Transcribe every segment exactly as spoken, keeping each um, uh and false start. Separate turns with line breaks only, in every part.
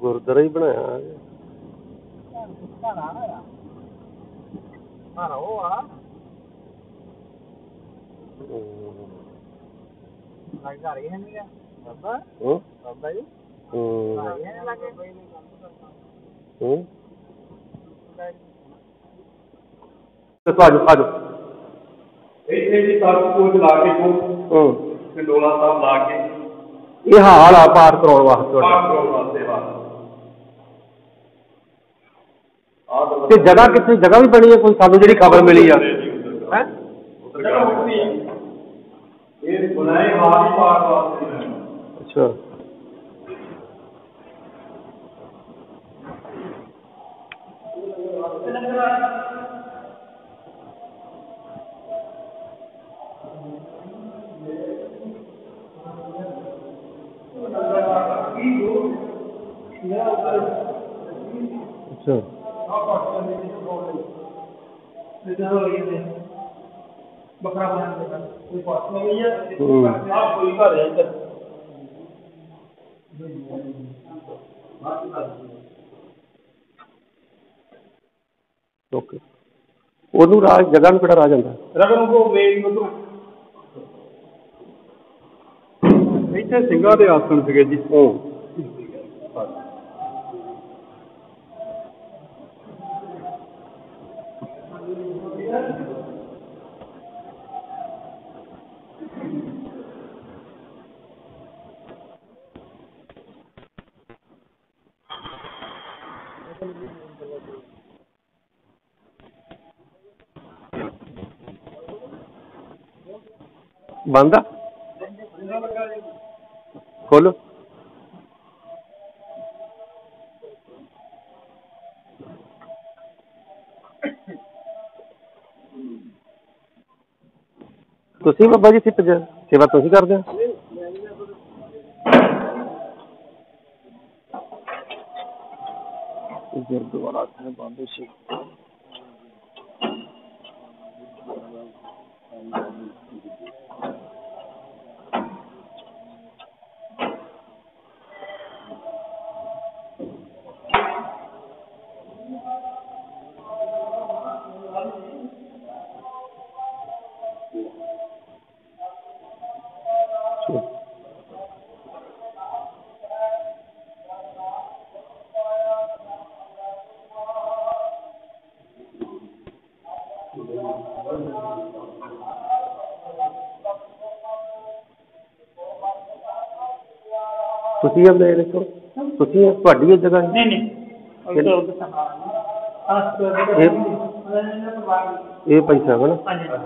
गुरुद्वारा ही बनाया ये हाल आ पार कराने वास्ते जगह कितनी जगह भी बनी है कोई सानू जी खबर मिली है अच्छा अच्छा ओके ਉਹਨੂੰ ਰਾਜ ਜਗ੍ਹਾ ਨੂੰ ਕਿਹੜਾ ਰਾਜ ਹੁੰਦਾ ਰਗਨ ਨੂੰ ਮੇਨ ਮਤਲਬ ਇੱਥੇ ਸਿੰਘਾਂ ਦੇ ਆਸਣ ਸੀਗੇ ਜੀ ਉਹ बंद खोलो तुसी बाबा जी सिर्फ सेवा तुसी करदे हो गुरुद्वारा साहिब बाबे सिंह ਤੁਸੀਂ ਆਂਦੇ ਦੇਖੋ ਤੁਸੀਂ ਤੁਹਾਡੀ ਇਹ ਜਗ੍ਹਾ ਨਹੀਂ ਨਹੀਂ ਇਹ ਭਾਈ ਸਾਹਿਬ ਨਾ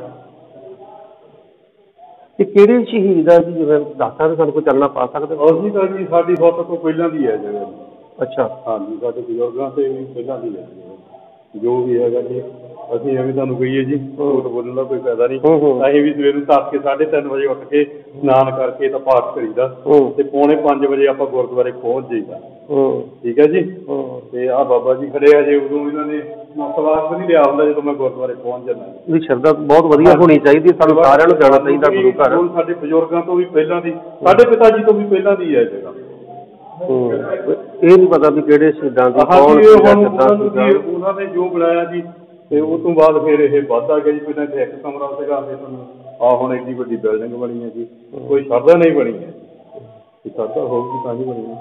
ਤੇ ਕਿਹੜੇ ਸ਼ਹੀਦ ਆ ਜੀ ਜਿਵੇਂ ਦੱਸਾਂ ਤਾਂ ਸਾਨੂੰ ਕੋਈ ਚੱਲਣਾ ਪਾ ਸਕਦੇ ਅਸੀਂ ਤਾਂ ਜੀ ਸਾਡੀ ਬਹੁਤ ਤੋਂ ਪਹਿਲਾਂ ਦੀ ਹੈ ਜਗ੍ਹਾ ਅੱਛਾ ਹਾਂਜੀ ਸਾਡੇ ਬਜ਼ੁਰਗਾਂ ਤੇ ਵੀ ਪਹਿਲਾਂ ਦੀ ਹੈ ਜੋ ਵੀ ਹੈਗਾ ਜੀ ਅਸੀਂ ਐਵੇਂ ਤੁਹਾਨੂੰ ਕਹੀਏ ਜੀ ਝੂਠ ਬੋਲਣ ਦਾ ਕੋਈ ਫਾਇਦਾ ਨਹੀਂ ਅਸੀਂ ਵੀ ਸਵੇਰ ਨੂੰ ਤੱਕ ਕੇ ਸਾਢੇ ਤਿੰਨ ਵਜੇ ਉੱਠ ਕੇ ਇਸ਼ਨਾਨ ਕਰਕੇ ਤਾਂ ਪਾਠ ਕਰੀਦਾ ਤੇ ਪੌਣੇ ਪੰਜ ਵਜੇ ਆਪਾਂ ਗੁਰਦੁਆਰੇ ਪਹੁੰਚ ਜਾਈਦਾ ਠੀਕ ਹੈ ਜੀ ਤੇ ਆਹ ਬਾਬਾ ਜੀ ਖੜੇ ਆ ਜੇ ਉਦੋਂ ਇਹਨਾਂ ਨੇ ਸਵਾਸ ਵੀ ਨਹੀਂ ਲਿਆ ਹੁੰਦਾ ਜਦੋਂ ਮੈਂ ਗੁਰਦੁਆਰੇ ਪਹੁੰਚ ਜਾਂਦਾ ਵੀ ਸ਼ਰਧਾ ਬਹੁਤ ਵਧੀਆ ਹੋਣੀ ਚਾਹੀਦੀ ਸਾਨੂੰ ਸਾਰਿਆਂ ਨੂੰ ਜਾਣਾ ਚਾਹੀਦਾ ਗੁਰੂ ਘਰ ਹੁਣ ਸਾਡੇ ਬਜ਼ੁਰਗਾਂ ਤੋਂ ਵੀ ਪਹਿਲਾਂ ਦੀ ਸਾਡੇ ਪਿਤਾ ਜੀ ਤੋਂ ਵੀ ਪਹਿਲਾਂ ਦੀ ਹੈ ਜਗ੍ਹਾ ਇਹ ਨਹੀਂ ਪਤਾ ਵੀ ਕਿਹੜੇ ਸ਼ਹੀਦਾਂ ਦੀ ਉਹਨਾਂ ਨੇ ਜੋ ਬਣਾਇਆ ਜੀ ਤੇ ਉਹ ਤੋਂ ਬਾਅਦ ਫਿਰ ਇਹ ਵੱਧ ਆ ਗਿਆ ਜੀ ਪਹਿਲਾਂ ਇੱਥੇ ਇੱਕ ਕਮਰਾ ਸੀਗਾ ਤੇ ਤੁਹਾਨੂੰ ਆਹ ਹੁਣ ਐਡੀ ਵੱਡੀ ਬਿਲਡਿੰਗ ਬਣੀ ਹੈ ਜੀ ਕੋਈ ਸ਼ਰਧਾ ਨਹੀਂ ਬਣੀ ਹੈ ਸ਼ਰਧਾ ਹੋਊਗੀ ਤਾਂ ਹੀ ਬਣੀ ਹੈ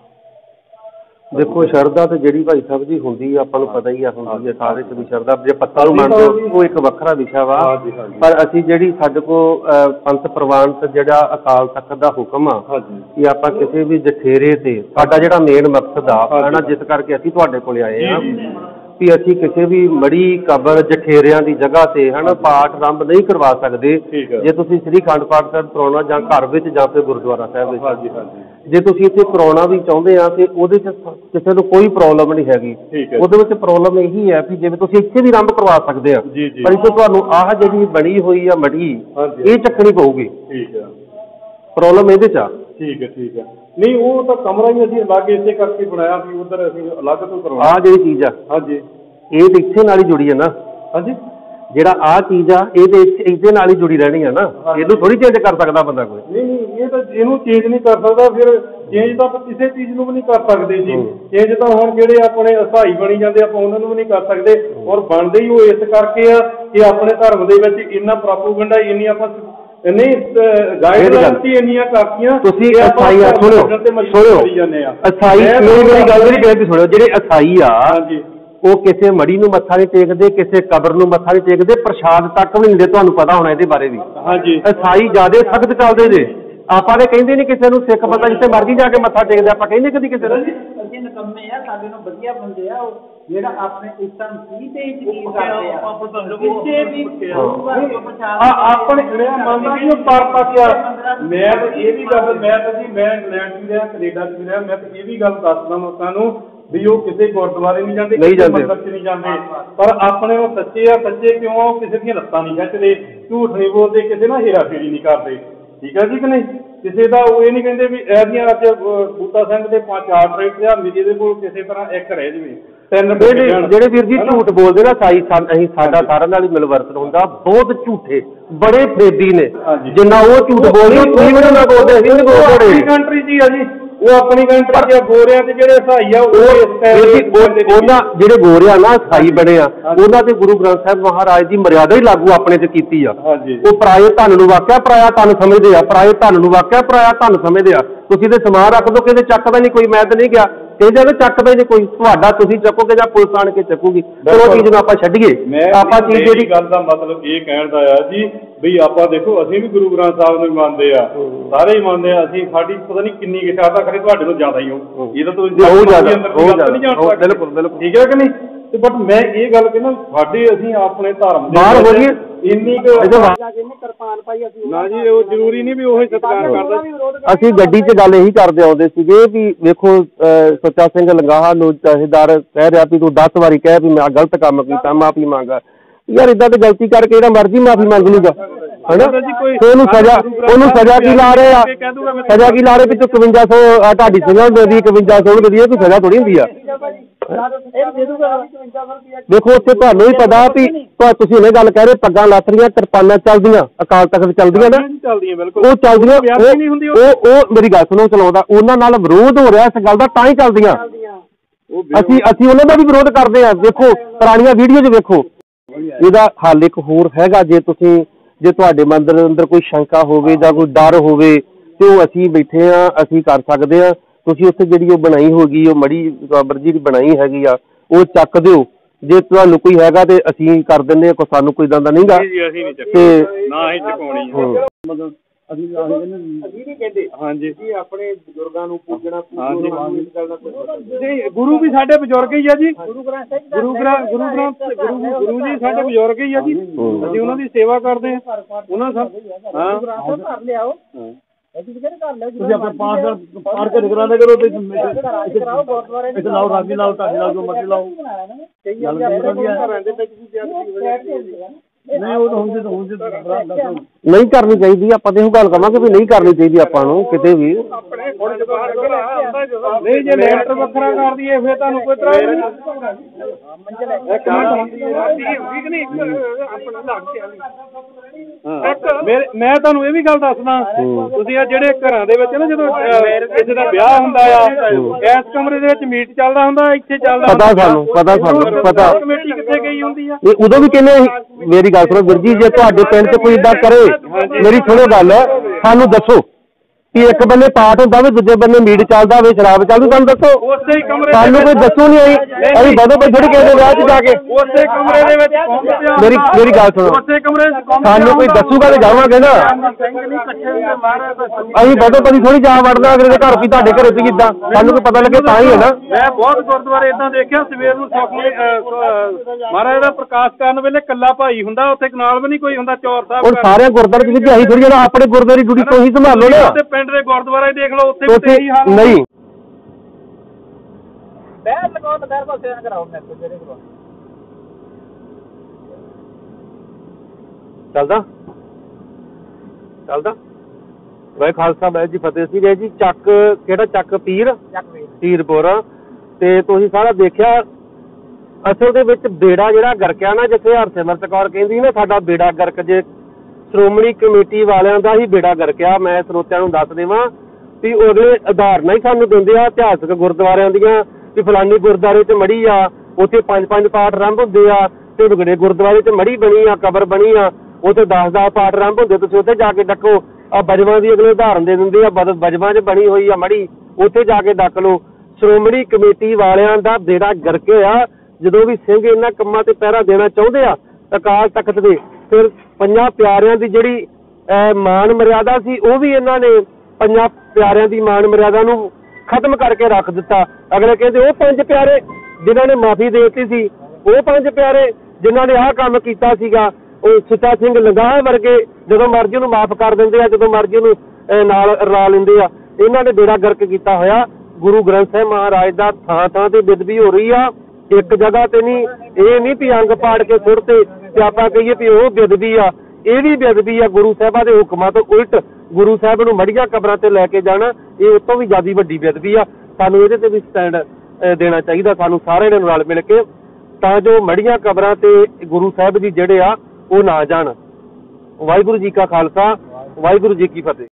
ਦੇਖੋ ਸ਼ਰਧਾ ਤੇ ਜਿਹੜੀ ਭਾਈ ਸਾਹਿਬ ਜੀ ਹੁੰਦੀ ਆਪਾਂ ਨੂੰ ਪਤਾ ਹੀ ਆ ਹੁੰਦੀ ਹੈ ਸਾਰੇ ਚ ਵੀ ਸ਼ਰਧਾ ਜੇ ਪੱਤਾ ਨੂੰ ਮੰਨਦੇ ਉਹ ਇੱਕ ਵੱਖਰਾ ਵਿਸ਼ਾ ਵਾ ਪਰ ਅਸੀਂ ਜਿਹੜੀ ਸਾਡੇ ਕੋਲ ਪੰਥ ਪ੍ਰਵਾਨਿਤ ਜਿਹੜਾ ਅਕਾਲ ਤਖਤ ਦਾ ਹੁਕਮ ਆ ਕਿ ਆਪਾਂ ਕਿਸੇ ਵੀ ਜਠੇਰੇ ਤੇ ਸਾਡਾ ਜਿਹੜਾ ਮੇਨ ਮਕਸਦ ਆ ਹਨਾ ਜਿਸ ਕਰਕੇ ਅਸੀਂ ਤੁਹਾਡੇ ਕੋਲ ਆਏ ਆ ਵੀ ਅਸੀਂ ਕਿਸੇ ਵੀ ਮੜੀ ਕਬਰ ਜਠੇਰਿਆਂ ਦੀ ਜਗ੍ਹਾ ਤੇ ਹਨਾ ਪਾਠ ਆਰੰਭ ਨਹੀਂ ਕਰਵਾ ਸਕਦੇ ਜੇ ਤੁਸੀਂ ਸ੍ਰੀ ਅਖੰਡ ਪਾਠ ਸਾਹਿਬ ਕਰਾਉਣਾ ਜਾਂ ਘਰ ਵਿੱਚ ਜਾਂ ਫਿਰ ਗੁਰਦੁਆਰਾ ਸਾਹਿਬ ਵਿੱਚ ਜੇ ਤੁਸੀਂ ਇੱਥੇ ਕਰਾਉਣਾ ਵੀ ਚਾਹੁੰਦੇ ਆ ਤੇ ਉਹਦੇ ਚ ਕਿਸੇ ਨੂੰ ਕੋਈ ਪ੍ਰੋਬਲਮ ਨਹੀਂ ਹੈਗੀ ਉਹਦੇ ਵਿੱਚ ਪ੍ਰੋਬਲਮ ਇਹੀ ਹੈ ਵੀ ਜਿਵੇਂ ਤੁਸੀਂ ਇੱਥੇ ਵੀ ਆਰੰਭ ਕਰਵਾ ਸਕਦੇ ਆ ਪਰ ਇੱਥੇ ਤੁਹਾਨੂੰ ਆਹ ਜਿਹੜੀ ਬਣੀ ਹੋਈ ਆ ਮੜੀ ਇਹ ਚੱਕਣੀ ਪਊਗੀ ਪ੍ਰੋਬਲਮ ਇਹਦੇ ਚ ਆ ਠੀਕ ਹੈ ਠੀਕ ਹੈ ਨਹੀਂ ਉਹ ਤਾਂ ਕਮਰਾ ਹੀ ਅਸੀਂ ਅਲੱਗ ਇਸੇ ਕਰਕੇ ਬਣਾਇਆ ਵੀ ਉਧਰ ਅਸੀਂ ਅਲੱਗ ਤੋਂ ਕਰਵਾਉਣਾ ਆਹ ਜਿਹੜੀ ਚੀਜ਼ ਆ ਹਾਂਜੀ ਇਹ ਤਾਂ ਇੱਥੇ ਨਾਲ ਹੀ ਜੁੜੀ ਹੈ ਨਾ ਹਾਂਜੀ ਜਿਹੜਾ ਆਹ ਚੀਜ਼ ਆ ਇਹ ਤੇ ਇਹਦੇ ਨਾਲ ਹੀ ਜੁੜੀ ਰਹਿਣੀ ਆ ਨਾ ਇਹਨੂੰ ਥੋੜੀ ਚੇਂਜ ਕਰ ਸਕਦਾ ਬੰਦਾ ਕੋਈ ਨਹੀਂ ਨਹੀਂ ਇਹ ਤਾਂ ਇਹਨੂੰ ਚੇਂਜ ਨਹੀਂ ਕਰ ਸਕਦਾ, ਫਿਰ ਚੇਂਜ ਤਾਂ ਆਪਾਂ ਕਿਸੇ ਚੀਜ਼ ਨੂੰ ਵੀ ਨਹੀਂ ਕਰ ਸਕਦੇ ਜੀ। ਚੇਂਜ ਤਾਂ ਹੁਣ ਜਿਹੜੇ ਆਪਣੇ ਅਸਥਾਈ ਬਣੀ ਜਾਂਦੇ ਆਪਾਂ ਉਹਨਾਂ ਨੂੰ ਵੀ ਨਹੀਂ ਕਰ ਸਕਦੇ, ਔਰ ਬਣਦੇ ਹੀ ਉਹ ਇਸ ਕਰਕੇ ਆ ਕਿ ਆਪਣੇ ਧਰਮ ਦੇ ਵਿੱਚ ਇੰਨਾ ਪ੍ਰੋਪੇਗੈਂਡਾ, ਇੰਨੀ ਆਪਾਂ ਨਹੀਂ ਗਾਈਡਲਾਈਨਸ ਇੰਨੀਆਂ ਕਰਤੀਆਂ।
ਤੁਸੀਂ ਅਸਾਈ ਆ, ਸੁਣੋ ਸੁਣੋ ਅਸਾਈ, ਮੇਰੀ ਗੱਲ ਨਹੀਂ ਬੇਨਤੀ ਸੁਣੋ, ਜਿਹੜੇ ਅਸਾਈ ਆ ਉਹ ਕਿਸੇ ਮੜੀ ਨੂੰ ਮੱਥਾ ਨਹੀਂ ਟੇਕਦੇ, ਕਿਸੇ ਕਬਰ ਨੂੰ ਮੱਥਾ ਨਹੀਂ ਟੇਕਦੇ, ਪ੍ਰਸ਼ਾਦ ਤੱਕ ਵੀ ਨਹੀਂ ਦਿੰਦੇ। ਤੁਹਾਨੂੰ ਪਤਾ ਹੋਣਾ ਇਹਦੇ ਬਾਰੇ ਵੀ। ਹਾਂਜੀ, ਅਸਾਈ ਜ਼ਿਆਦਾ ਸਖਤ ਚੱਲਦੇ ਜੇ। ਆਪਾਂ ਨੇ ਕਹਿੰਦੇ ਨਹੀਂ ਕਿਸੇ ਨੂੰ ਸਿੱਖ ਬੰਦਾ ਜਿੱਥੇ ਮਰਜ਼ੀ ਜਾ ਕੇ ਮੱਥਾ ਟੇਕਦੇ, ਆਪਾਂ ਕਹਿੰਦੇ ਕਦੀ ਕਿਸੇ ਨੂੰ।
ਅਸੀਂ ਨਕੰਮੇ ਆ, ਸਾਡੇ ਨੂੰ ਵਧੀਆ ਬੰਦੇ ਆ ਜਿਹੜਾ ਆਪਣੇ ਇਸਲਾਮ ਸੀ ਤੇ ਯਕੀਨ ਕਰਦੇ ਆ। ਕਿਸੇ ਵੀ ਆਪਣੇ ਜਿਹੜਾ ਮੰਨਦਾ ਨਹੀਂ ਉਹ ਪਰ ਪੱਕਿਆ।
ਮੈਂ ਤਾਂ ਇਹ ਵੀ ਗੱਲ, ਮੈਂ ਤਾਂ ਜੀ ਮੈਂ ਇੰਗਲੈਂਡ ਵੀ ਰਿਹਾ, ਕੈਨੇਡਾ ਵੀ ਰਿਹਾ, ਮੈਂ ਤਾਂ ਇਹ ਵੀ ਗੱਲ ਦੱਸਦਾ ਲੋਕਾਂ ਨੂੰ ਵੀ ਉਹ ਕਿਸੇ ਗੁਰਦੁਆਰੇ ਨਹੀਂ ਜਾਂਦੇ, ਕਿਸੇ ਮੰਦਰ 'ਚ ਨਹੀਂ ਜਾਂਦੇ, ਪਰ ਆਪਣੇ ਉਹ ਸੱਚੇ ਆ। ਸੱਚੇ ਕਿਉਂ ਆ? ਉਹ ਕਿਸੇ ਦੀਆਂ ਲੱਤਾਂ ਨਹੀਂ ਖਿੱਚਦੇ, ਝੂਠ ਨਹੀਂ ਬੋਲਦੇ, ਕਿਸੇ ਨਾਲ ਹੇਰਾ ਫੇਰੀ ਨਹੀਂ ਕਰਦੇ। ਠੀਕ ਹੈ ਜੀ ਕਿ ਨਹੀਂ? ਕਿਸੇ ਦਾ ਉਹ ਇਹ ਨਹੀਂ ਕਹਿੰਦੇ ਵੀ ਇਹਦੀਆਂ ਅੱਜ ਬੂਟਾ ਸਿੰਘ ਦੇ ਪੰਜ ਚਾਰ ਟਰੈਕਟਰ ਆ, ਮੇਰੀ ਦੇ ਕੋਲ ਕਿਸੇ ਤਰ੍ਹਾਂ ਇੱਕ ਰਹਿ ਜਾਵੇ, ਤਿੰਨ
ਜਿਹੜੇ ਵੀਰ ਜੀ ਝੂਠ ਬੋਲਦੇ ਨਾ ਸਾਈ, ਅਸੀਂ ਸਾਡਾ ਸਾਰਿਆਂ ਨਾਲ ਹੀ ਮਿਲਵਰਤਨ ਹੁੰਦਾ। ਬਹੁਤ ਝੂਠੇ ਬੜੇ ਫਰੇਬੀ ਨੇ, ਜਿੰਨਾ ਉਹ ਝੂਠ ਬੋਲਦੇ ਤੁਸੀਂ ਵੀ ਨਾ ਬੋਲਦੇ, ਅਸੀਂ ਨਹੀਂ ਬੋਲਦੇ।
ਕੰਟਰੀ ਜੀ ਆ ਜੀ, ਉਹ ਆਪਣੀ ਕੰਟਰੀ ਦੇ ਗੋਰਿਆਂ ਤੇ ਜਿਹੜੇ ਸਹਾਈ ਆ ਉਹ
ਉਹਨਾਂ ਜਿਹੜੇ ਗੋਰਿਆਂ ਨਾ ਸਹਾਈ ਬਣੇ ਆ, ਉਹਨਾਂ ਤੇ ਗੁਰੂ ਗ੍ਰੰਥ ਸਾਹਿਬ ਮਹਾਰਾਜ ਦੀ ਮਰਿਆਦਾ ਹੀ ਲਾਗੂ ਆਪਣੇ ਤੇ ਕੀਤੀ ਆ। ਉਹ ਪਰਾਏ ਧਨ ਨੂੰ ਵਾਕਿਆ ਪਰਾਇਆ ਧਨ ਸਮਝਦੇ ਆ, ਪਰਾਏ ਧਨ ਨੂੰ ਵਾਕਿਆ ਪਰਾਇਆ ਧਨ ਸਮਝਦੇ ਆ। ਤੁਸੀਂ ਤੇ ਸਮਾਨ ਰੱਖ ਦੋ, ਕਿਤੇ ਚੱਕਦਾ ਨਹੀਂ ਕੋਈ। ਮੈਂ ਤਾਂ ਨਹੀਂ ਗਿਆ, ਕਹਿੰਦੇ ਨਾ ਚੱਕਦਾ ਨਹੀਂ ਕੋਈ, ਤੁਹਾਡਾ ਤੁਸੀਂ ਚੱਕੋਗੇ ਜਾਂ ਪੁਲਿਸ ਆਣ ਕੇ ਚੱਕੂਗੀ। ਚਲੋ ਚੀਜ਼ ਨੂੰ ਆਪਾਂ ਛੱਡੀਏ। ਆਪਾਂ ਚੀਜ਼ ਜਿਹੜੀ
ਗੱਲ ਦਾ ਮਤਲਬ ਇਹ ਕਹਿਣ ਦਾ ਆ ਜੀ ਵੀ ਆਪਾਂ ਦੇਖੋ, ਅਸੀਂ ਵੀ ਗੁਰੂ ਗ੍ਰੰਥ ਸਾਹਿਬ ਨੂੰ ਮੰਨਦੇ ਆ, ਸਾਰੇ ਹੀ ਮੰਨਦੇ ਆ। ਅਸੀਂ ਸਾਡੀ ਪਤਾ ਨਹੀਂ ਕਿੰਨੀ ਕਿਤਾਬਾਂ ਕਰੇ, ਤੁਹਾਡੇ ਤੋਂ ਜ਼ਿਆਦਾ ਹੀ ਹੋ, ਇਹ ਤਾਂ ਤੁਸੀਂ ਬਿਲਕੁਲ ਬਿਲਕੁਲ ਠੀਕ ਹੈ ਕਿ ਨਹੀਂ? ਤੇ ਬਟ ਮੈਂ ਇਹ ਗੱਲ ਕਹਿੰਦਾ, ਸਾਡੇ ਅਸੀਂ ਆਪਣੇ ਧਰਮ
ਬਾਹਰ ਹੋ ਗਏ
ਇੰਨੀ
ਕਿਰਪਾਨ ਪਾਈ ਅਸੀਂ
ਨਾ ਜੀ, ਉਹ ਜ਼ਰੂਰੀ ਨਹੀਂ ਵੀ ਉਹੀ ਸਤਿਕਾਰ ਕਰਦਾ।
ਅਸੀਂ ਗੱਡੀ 'ਚ ਗੱਲ ਇਹੀ ਕਰਦੇ ਆਉਂਦੇ ਸੀਗੇ ਵੀ ਵੇਖੋ ਸੁੱਚਾ ਸਿੰਘ ਲੰਗਾਹਾ ਨੂੰ ਜਥੇਦਾਰ ਕਹਿ ਰਿਹਾ ਵੀ ਤੂੰ ਦਸ ਵਾਰੀ ਕਹਿ ਵੀ ਮੈਂ ਗਲਤ ਕੰਮ ਕੀਤਾ, ਮਾਫੀ ਮੰਗ। ਯਾਰ ਏਦਾਂ ਤੇ ਗਲਤੀ ਕਰਕੇ ਜਿਹੜਾ ਮਰਜ਼ੀ ਮਾਫੀ ਮੰਗ ਲੂਗਾ, ਹਨਾ? ਉਹਨੂੰ ਸਜ਼ਾ ਉਹਨੂੰ ਸਜ਼ਾ ਕੀ ਲਾ ਰਹੇ ਆ? ਸਜ਼ਾ ਕੀ ਲਾ ਰਹੇ ਵੀ ਤੂੰ ਇਕਵੰਜਾ ਸੌ ਤੁਹਾਡੀ ਸਜ਼ਾ ਹੁੰਦੀ, ਇਕਵੰਜਾ ਸੌ ਨੂੰ ਕਦੀ ਇਹ ਕੋਈ ਸਜ਼ਾ ਥੋੜੀ ਹੁੰਦੀ ਆ। ਦੇਖੋ ਉੱਥੇ ਤੁਹਾਨੂੰ ਵੀ ਪਤਾ ਵੀ ਤੁਸੀਂ ਉਹਨੇ ਗੱਲ ਕਹਿ ਰਹੇ ਪੱਗਾਂ ਲੱਥ ਰਹੀਆਂ, ਕਿਰਪਾਨਾਂ ਚੱਲਦੀਆਂ, ਅਕਾਲ ਤਖਤ ਚੱਲਦੀਆਂ ਨਾ, ਉਹ ਚੱਲਦੀਆਂ। ਉਹ ਉਹ ਮੇਰੀ ਗੱਲ ਸੁਣੋ, ਚਲਾਉਂਦਾ ਉਹਨਾਂ ਨਾਲ ਵਿਰੋਧ ਹੋ ਰਿਹਾ ਇਸ ਗੱਲ ਦਾ, ਤਾਂ ਹੀ ਚੱਲਦੀਆਂ। ਅਸੀਂ ਅਸੀਂ ਉਹਨਾਂ ਦਾ ਵੀ ਵਿਰੋਧ ਕਰਦੇ ਹਾਂ। ਦੇਖੋ ਪੁਰਾਣੀਆਂ ਵੀਡੀਓ 'ਚ ਵੇਖੋ। ਇਹਦਾ ਹੱਲ ਇੱਕ ਹੋਰ ਹੈਗਾ, ਜੇ ਤੁਸੀਂ ਜੇ ਤੁਹਾਡੇ ਮਨ ਦੇ ਅੰਦਰ ਕੋਈ ਸ਼ੰਕਾ ਹੋਵੇ ਜਾਂ ਕੋਈ ਡਰ ਹੋਵੇ ਤੇ ਉਹ ਅਸੀਂ ਬੈਠੇ ਆ, ਅਸੀਂ ਕਰ ਸਕਦੇ ਆ। ਤੁਸੀਂ ਉੱਥੇ ਜਿਹੜੀ ਉਹ ਬਣਾਈ ਹੋਗੀ, ਉਹ ਮੜੀ ਬਾਬਰ ਜੀ ਦੀ ਬਣਾਈ ਹੈਗੀ ਆ, ਉਹ ਚੱਕ ਦਿਓ। ਜੇ ਤੁਹਾਨੂੰ ਕੋਈ ਹੈਗਾ ਤੇ ਅਸੀਂ ਕਰ ਦਿੰਦੇ ਆ, ਕੋਈ ਸਾਨੂੰ ਕੋਈ ਦੰਦਾ ਨਹੀਂਗਾ ਤੇ
ਨਾ ਹੀ ਚੁਕਾਉਣੀ ਮਤਲਬ ਅਸੀਂ ਅਸੀਂ ਨਹੀਂ ਕਹਿੰਦੇ। ਹਾਂਜੀ ਜੀ, ਆਪਣੇ ਬਜ਼ੁਰਗਾਂ ਨੂੰ ਪੂਜਣਾ, ਗੁਰੂ ਵੀ ਸਾਡੇ ਬਜ਼ੁਰਗ ਹੀ ਆ ਜੀ। ਗੁਰੂ ਗ੍ਰੰਥ ਗੁਰੂ ਗ੍ਰੰਥ ਗੁਰੂ ਗ੍ਰੰਥ ਗੁਰੂ ਜੀ ਸਾਡੇ ਬਜ਼ੁਰਗ ਹੀ ਆ ਜੀ। ਅਸੀਂ ਉਹਨਾਂ ਦੀ ਸੇਵਾ ਕਰਦੇ ਆ। ਉਹਨਾਂ ਸਭ ਹਾਂ ਘਰ ਲਿਆਓ, ਤੁਸੀਂ ਆਪਣੇ ਪਾਠ ਪਾਠ ਕੇ ਨਿਗਰਾਨੀ ਕਰੋ ਤੇ ਇੱਥੇ ਲਾਓ, ਰਾਗੀ ਲਾਓ, ਢਾਡੀ ਲਾਓ, ਜੋ ਮਰਜ਼ੀ ਲਾਓ। ਨਹੀਂ ਉਹ ਹੁਣ ਜੇ ਹੁਣ
ਨਹੀਂ ਕਰਨੀ ਚਾਹੀਦੀ। ਆਪਾਂ ਤੇ ਇਹੋ ਗੱਲ ਕਰਾਂਗੇ ਵੀ ਨਹੀਂ ਕਰਨੀ ਚਾਹੀਦੀ ਆਪਾਂ ਨੂੰ ਕਿਤੇ ਵੀ।
ਨਹੀਂ ਜੇ ਲੈਟਰ ਵੱਖਰਾ ਕਰ ਦਈਏ ਫਿਰ ਤੁਹਾਨੂੰ ਕੋਈ ਤਰ੍ਹਾਂ ਨਹੀਂ। ਮੈਂ ਤੁਹਾਨੂੰ ਇਹ ਵੀ ਗੱਲ ਦੱਸਦਾ, ਤੁਸੀਂ ਆ ਜਿਹੜੇ ਘਰਾਂ ਦੇ ਵਿੱਚ ਨਾ ਜਦੋਂ ਕਿਸੇ ਦਾ ਵਿਆਹ ਹੁੰਦਾ ਆ, ਇਸ ਕਮਰੇ ਦੇ ਵਿੱਚ ਮੀਟ ਚੱਲਦਾ ਹੁੰਦਾ, ਇੱਥੇ ਚੱਲਦਾ।
ਪਤਾ ਸਾਨੂੰ ਪਤਾ ਸਾਨੂੰ ਪਤਾ
ਕਮੇਟੀ ਕਿੱਥੇ ਗਈ ਹੁੰਦੀ ਆ?
ਉਦੋਂ ਵੀ ਕਹਿੰਦੇ ਮੇਰੀ ਗੱਲ ਸੁਣੋ ਵੀਰ ਜੀ, ਜੇ ਤੁਹਾਡੇ ਪਿੰਡ 'ਚ ਕੋਈ ਏਦਾਂ ਕਰੇ, ਮੇਰੀ ਸੁਣੋ ਗੱਲ, ਸਾਨੂੰ ਦੱਸੋ ਕਿ ਇੱਕ ਬੰਨੇ ਪਾਠ ਹੁੰਦਾ ਵੀ ਦੂਜੇ ਬੰਨੇ ਮੀਟ ਚੱਲਦਾ ਹੋਵੇ, ਸ਼ਰਾਬ ਚੱਲਦੀ, ਤੁਹਾਨੂੰ ਦੱਸੋ। ਸਾਨੂੰ ਕੋਈ ਦੱਸੋ ਨਹੀਂ। ਆਈ ਅਸੀਂ ਬਦੋ ਬਈ ਥੋੜੀ ਕਿਸੇ ਦੇ ਵਿਆਹ 'ਚ ਜਾ ਕੇ
ਉਸੇ ਕਮਰੇ ਦੇ ਵਿੱਚ
ਮੇਰੀ ਮੇਰੀ ਗੱਲ ਸੁਣੋ,
ਉਸੇ ਕਮਰੇ
ਸਾਨੂੰ ਕੋਈ ਦੱਸੂਗਾ ਤੇ ਜਾਵਾਂਗੇ ਨਾ। ਅਸੀਂ ਬਦੋ ਬਦੀ ਥੋੜੀ ਜਾ ਵੜਨਾ ਅਗਲੇ ਦੇ ਘਰ ਵੀ ਤੁਹਾਡੇ ਘਰੇ ਵੀ ਕਿੱਦਾਂ, ਸਾਨੂੰ ਕੋਈ ਪਤਾ ਲੱਗੇ ਤਾਂ ਹੀ ਹੈ ਨਾ।
ਮੈਂ ਬਹੁਤ ਗੁਰਦੁਆਰੇ ਏਦਾਂ ਦੇਖਿਆ, ਸਵੇਰ ਨੂੰ ਮਹਾਰਾਜ ਦਾ ਪ੍ਰਕਾਸ਼ ਕਰਨ ਵੇਲੇ ਇਕੱਲਾ ਭਾਈ ਹੁੰਦਾ, ਉੱਥੇ ਨਾਲ ਵੀ ਨਹੀਂ ਕੋਈ ਹੁੰਦਾ। ਚੌਰ ਸਾਹਿਬ
ਹੁਣ ਸਾਰਿਆਂ ਗੁਰਦੁਆਰੇ ਵਿੱਚ ਅਸੀਂ ਥੋੜੀ ਜਿਹੜਾ ਆਪਣੇ ਗੁਰਦੁਆਰੇ ਡਿਊਟੀ ਤੋਂ ਹੀ ਸੰਭਾਲੋ ਨਾ।
ਪਿੰਡ ਦੇ ਗੁਰਦੁਆਰੇ ਦੇਖ ਲਓ, ਉੱਥੇ ਵੀ ਤੇਰੀ ਹਾਲ
ਨਹੀਂ।
ਬੈਠ ਲਗਾਓ ਤਾਂ ਬੈਠ ਕੋਲ ਸੇਨ ਕਰਾਓ ਮੈਂ ਜਿਹੜੇ ਕੋਲ
ਚੱਲਦਾ ਚੱਲਦਾ ਵਾਹਿ ਖਾਲਸਾ ਵਾਹਿ ਜੀ ਫਤਿਹ ਸੀ ਜੀ। ਚੱਕ ਕਿਹੜਾ ਚੱਕ? ਪੀਰ ਪੀਰਪੁਰ। ਤੇ ਤੁਸੀਂ ਸਾਰਾ ਦੇਖਿਆ, ਅਸਲ ਦੇ ਵਿੱਚ ਬੇੜਾ ਜਿਹੜਾ ਗਰਕਿਆ ਨਾ, ਜਿੱਥੇ ਹਰਸਿਮਰਤ ਕੌਰ ਕਹਿੰਦੀ ਨਾ ਸਾਡਾ ਬੇੜਾ ਗਰਕ ਜੇ ਸ਼੍ਰੋਮਣੀ ਕਮੇਟੀ ਵਾਲਿਆਂ ਦਾ ਹੀ ਬੇੜਾ ਗਰਕਿਆ। ਮੈਂ ਸਰੋਤਿਆਂ ਨੂੰ ਦੱਸ ਦੇਵਾਂ ਵੀ ਉਹ ਅਗਲੇ ਉਦਾਹਰਨਾਂ ਹੀ ਸਾਨੂੰ ਦਿੰਦੇ ਆ ਇਤਿਹਾਸਕ ਗੁਰਦੁਆਰਿਆਂ ਦੀਆਂ ਵੀ ਫਲਾਨੀ ਗੁਰਦੁਆਰੇ 'ਚ ਮੜੀ ਆ, ਉੱਥੇ ਪੰਜ ਪੰਜ ਪਾਠ ਆਰੰਭ ਹੁੰਦੇ ਆ, ਤੇ ਵਿਗੜੇ ਗੁਰਦੁਆਰੇ 'ਚ ਮੜੀ ਬਣੀ ਆ, ਕਬਰ ਬਣੀ ਆ, ਉੱਥੇ ਦਸ ਦਸ ਪਾਠ ਆਰੰਭ ਹੁੰਦੇ, ਤੁਸੀਂ ਉੱਥੇ ਜਾ ਕੇ ਡੱਕੋ। ਆ ਬਜਵਾਂ ਦੀ ਅਗਲੇ ਉਦਾਹਰਨ ਦੇ ਦਿੰਦੇ ਆ, ਬਦ ਬਜਵਾਂ 'ਚ ਬਣੀ ਹੋਈ ਆ ਮੜੀ, ਉੱਥੇ ਜਾ ਕੇ ਡੱਕ ਲਓ। ਸ਼੍ਰੋਮਣੀ ਕਮੇਟੀ ਵਾਲਿਆਂ ਦਾ ਬੇੜਾ ਗਰਕ ਹੋਇਆ। ਜਦੋਂ ਵੀ ਸਿੰਘ ਇਹਨਾਂ ਕੰਮਾਂ ਤੇ ਪਹਿਰਾ ਦੇਣਾ ਚਾਹੁੰਦੇ ਆ ਅਕਾਲ ਤਖਤ ਦੇ, ਫਿਰ ਪੰਜਾਂ ਪਿਆਰਿਆਂ ਦੀ ਜਿਹੜੀ ਮਾਨ ਮਰਿਆਦਾ ਸੀ ਉਹ ਵੀ ਇਹਨਾਂ ਨੇ ਪੰਜਾਂ ਪਿਆਰਿਆਂ ਦੀ ਮਾਨ ਮਰਿਆਦਾ ਨੂੰ ਖਤਮ ਕਰਕੇ ਰੱਖ ਦਿੱਤਾ। ਅਗਲੇ ਕਹਿੰਦੇ ਉਹ ਪੰਜ ਪਿਆਰੇ ਜਿਨ੍ਹਾਂ ਨੇ ਮਾਫੀ ਦੇ ਦਿੱਤੀ ਸੀ, ਉਹ ਪੰਜ ਪਿਆਰੇ ਜਿਨ੍ਹਾਂ ਨੇ ਆਹ ਕੰਮ ਕੀਤਾ ਸੀਗਾ, ਉਹ ਸੁੱਚਾ ਸਿੰਘ ਲੰਗਾਹ ਵਰਗੇ ਜਦੋਂ ਮਰਜ਼ੀ ਉਹਨੂੰ ਮਾਫ ਕਰ ਦਿੰਦੇ ਆ, ਜਦੋਂ ਮਰਜ਼ੀ ਉਹਨੂੰ ਨਾਲ ਰਲਾ ਲੈਂਦੇ ਆ। ਇਹਨਾਂ ਨੇ ਬੇੜਾ ਗਰਕ ਕੀਤਾ ਹੋਇਆ। ਗੁਰੂ ਗ੍ਰੰਥ ਸਾਹਿਬ ਮਹਾਰਾਜ ਦਾ ਥਾਂ ਥਾਂ ਤੇ ਬੇਦਬੀ ਹੋ ਰਹੀ ਆ, ਇੱਕ ਜਗ੍ਹਾ ਤੇ ਨਹੀਂ। ਇਹ ਨਹੀਂ ਵੀ ਅੰਗ ਪਾੜ ਕੇ ਸੁੱਟਤੇ ਤੇ ਆਪਾਂ ਕਹੀਏ ਵੀ ਉਹ ਬੇਦਬੀ ਆ, ਇਹ ਵੀ ਬੇਦਬੀ ਆ। ਗੁਰੂ ਸਾਹਿਬਾਂ ਦੇ ਹੁਕਮਾਂ ਤੋਂ ਉਲਟ ਗੁਰੂ ਸਾਹਿਬ ਨੂੰ ਮੜੀਆਂ ਕਬਰਾਂ ਤੇ ਲੈ ਕੇ ਜਾਣਾ, ਇਹ ਉਸ ਤੋਂ ਵੀ ਜ਼ਿਆਦਾ ਵੱਡੀ ਬੇਦਬੀ ਆ। ਸਾਨੂੰ ਇਹਦੇ ਤੇ ਵੀ ਸਟੈਂਡ ਦੇਣਾ ਚਾਹੀਦਾ, ਸਾਨੂੰ ਸਾਰਿਆਂ ਨੂੰ ਰਲ ਮਿਲ ਕੇ, ਤਾਂ ਜੋ ਮੜੀਆਂ ਕਬਰਾਂ ਤੇ ਗੁਰੂ ਸਾਹਿਬ ਜੀ ਜਿਹੜੇ ਆ ਉਹ ਨਾ ਜਾਣ। ਵਾਹਿਗੁਰੂ ਜੀ ਕਾ ਖਾਲਸਾ, ਵਾਹਿਗੁਰੂ ਜੀ ਕੀ ਫਤਿਹ।